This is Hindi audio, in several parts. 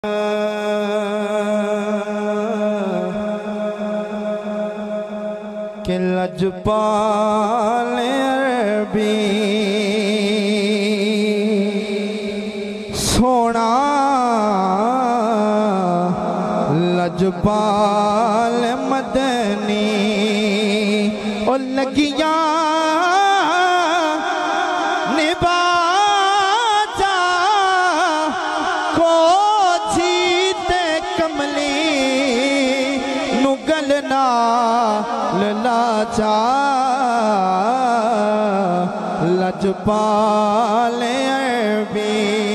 कि लजपाल अरबी सोना लजपाल मदनी ओ लगिया निबाजा को जीते कमली नुगलना लाचा लजपाल अरबी।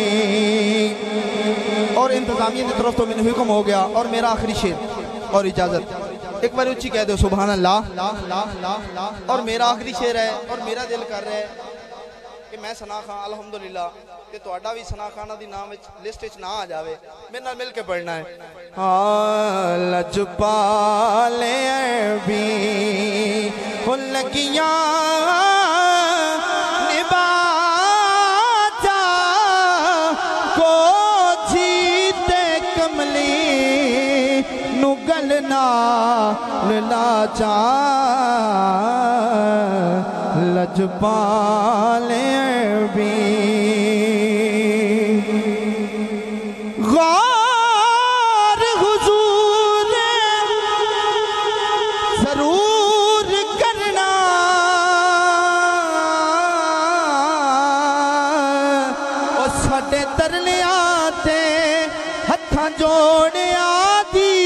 और इंतजामिया की तरफ तो मैंने हुक्म हो गया। और मेरा आखिरी शेर और इजाजत एक बार ऊंची कह दो सुभान अल्लाह। और मेरा आखिरी शेर है और मेरा दिल कर रहा है कि मैं सना खां अल्हम्दुलिल्लाह कि तुहाडा भी सना खाना दी नाम लिस्ट च ना आ जावे, मेरे नाल मिल के पढ़ना है। लजपाल अरबी हो लगिया निबाजा को जीते कमली नुगलना लाचा लजपाल अरबी। गौर हुजूर जरूर करना और साडे तरलिया ते हत्थां जोड़िया दी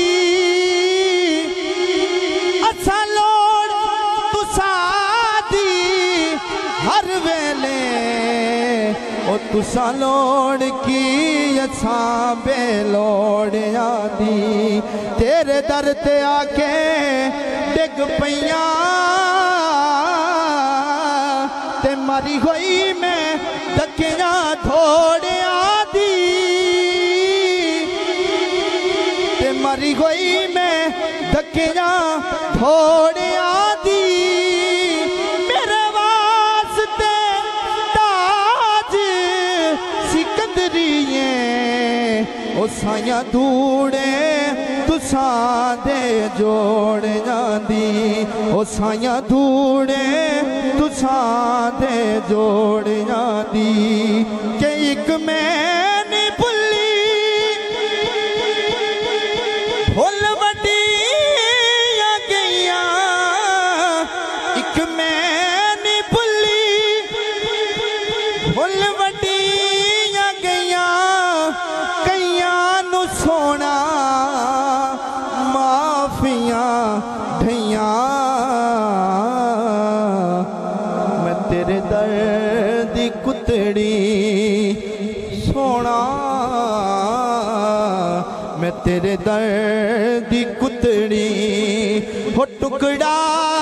अच्छा लोड़ तुसा दी हर वेले ओ तुसा लोड़ की अच्छा बेलोड़िया दी तेरे दर ते आके डिग पईया ते मरी होई मैं धक्कियां थोड़िया दी ते मरी होई मैं धक्कियां थोड़िया दी। मेरे वास्ते ताज सिकंदरिए ओ साया धूड़े तुसा दे जोड़ जांदी ओ साया धूड़े तुसा दे जोड़ जांदी के एक मैं नहीं भुल्ली भुल वड्डियां गईयां एक मैं नहीं भुल्ली भुल वड्डियां गईयां कईयां नू सोना माफियां ढइयां मैं तेरे दर्द दी कुतड़ी सोना मैं तेरे दर्द दी कुतड़ी हो टुकड़ा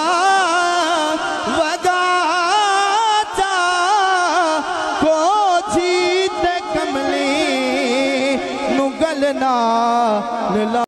वगाचा को जीते कमली नुगलना